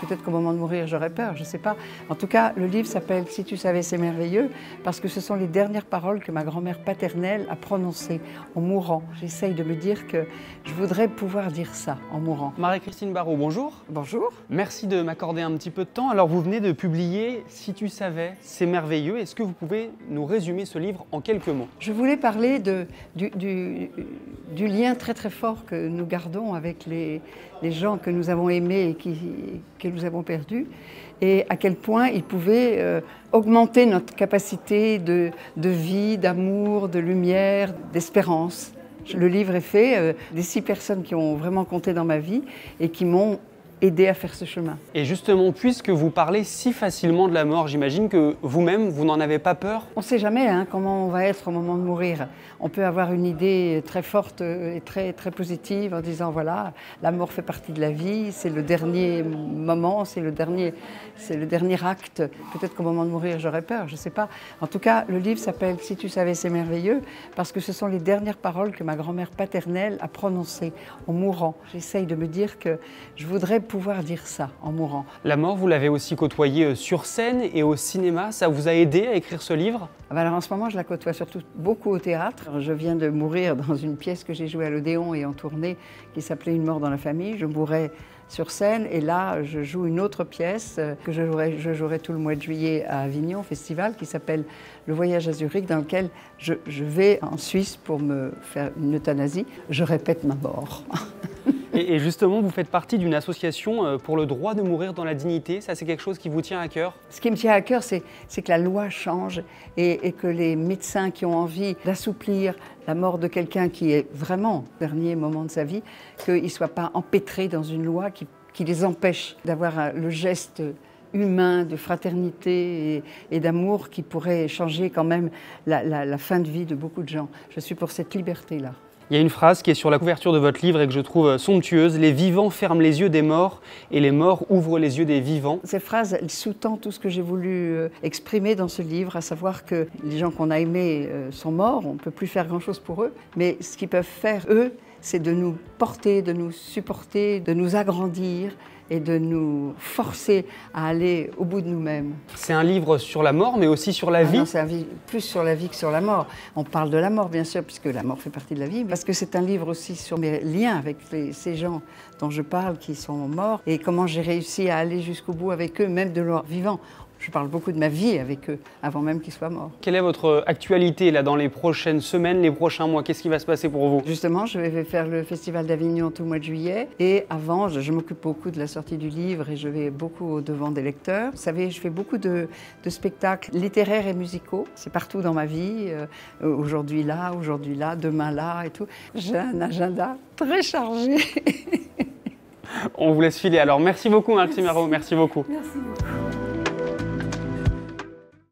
Peut-être qu'au moment de mourir, j'aurais peur, je ne sais pas. En tout cas, le livre s'appelle « Si tu savais, c'est merveilleux » parce que ce sont les dernières paroles que ma grand-mère paternelle a prononcées en mourant. J'essaye de me dire que je voudrais pouvoir dire ça en mourant. Marie-Christine Barraud, bonjour. Bonjour. Merci de m'accorder un petit peu de temps. Alors vous venez de publier « Si tu savais, c'est merveilleux ». Est-ce que vous pouvez nous résumer ce livre en quelques mots? Je voulais parler du lien très très fort que nous gardons avec les gens que nous avons aimés et que nous avons perdus, et à quel point ils pouvaient augmenter notre capacité de vie, d'amour, de lumière, d'espérance. Le livre est fait des 6 personnes qui ont vraiment compté dans ma vie et qui m'ont aidé à faire ce chemin. Et justement, puisque vous parlez si facilement de la mort, j'imagine que vous-même, vous n'en avez pas peur? On ne sait jamais comment on va être au moment de mourir. On peut avoir une idée très forte et très positive en disant voilà, la mort fait partie de la vie, c'est le dernier moment, c'est le dernier acte. Peut-être qu'au moment de mourir, j'aurais peur, je ne sais pas. En tout cas, le livre s'appelle « Si tu savais, c'est merveilleux » parce que ce sont les dernières paroles que ma grand-mère paternelle a prononcées en mourant. J'essaye de me dire que je voudrais pouvoir dire ça en mourant. La mort, vous l'avez aussi côtoyée sur scène et au cinéma. Ça vous a aidé à écrire ce livre? Alors en ce moment, je la côtoie surtout beaucoup au théâtre. Je viens de mourir dans une pièce que j'ai jouée à l'Odéon et en tournée qui s'appelait « Une mort dans la famille ». Je mourrai sur scène et là, je joue une autre pièce que je jouerai tout le mois de juillet à Avignon, au festival, qui s'appelle « Le voyage à Zurich », dans lequel je vais en Suisse pour me faire une euthanasie. Je répète ma mort. Et justement, vous faites partie d'une association pour le droit de mourir dans la dignité. Ça, c'est quelque chose qui vous tient à cœur? Ce qui me tient à cœur, c'est que la loi change et que les médecins qui ont envie d'assouplir la mort de quelqu'un qui est vraiment au dernier moment de sa vie, qu'ils ne soient pas empêtrés dans une loi qui les empêche d'avoir le geste humain, de fraternité et d'amour qui pourrait changer quand même la fin de vie de beaucoup de gens. Je suis pour cette liberté-là. Il y a une phrase qui est sur la couverture de votre livre et que je trouve somptueuse. « Les vivants ferment les yeux des morts et les morts ouvrent les yeux des vivants ». Cette phrase, elle sous-tend tout ce que j'ai voulu exprimer dans ce livre, à savoir que les gens qu'on a aimés sont morts, on ne peut plus faire grand-chose pour eux, mais ce qu'ils peuvent faire, eux, c'est de nous porter, de nous supporter, de nous agrandir et de nous forcer à aller au bout de nous-mêmes. C'est un livre sur la mort, mais aussi sur la vie. Non, c'est un livre plus sur la vie que sur la mort. On parle de la mort, bien sûr, puisque la mort fait partie de la vie, parce que c'est un livre aussi sur mes liens avec ces gens dont je parle, qui sont morts, et comment j'ai réussi à aller jusqu'au bout avec eux, même de leur vivant. Je parle beaucoup de ma vie avec eux, avant même qu'ils soient morts. Quelle est votre actualité là, dans les prochaines semaines, les prochains mois? Qu'est-ce qui va se passer pour vous? Justement, je vais faire le Festival d'Avignon tout le mois de juillet. Et avant, je m'occupe beaucoup de la sortie du livre et je vais beaucoup au devant des lecteurs. Vous savez, je fais beaucoup de spectacles littéraires et musicaux. C'est partout dans ma vie. Aujourd'hui là, demain là et tout. J'ai un agenda très chargé. On vous laisse filer. Alors, merci beaucoup, Marie-Christine Barraud. Merci beaucoup. Merci beaucoup.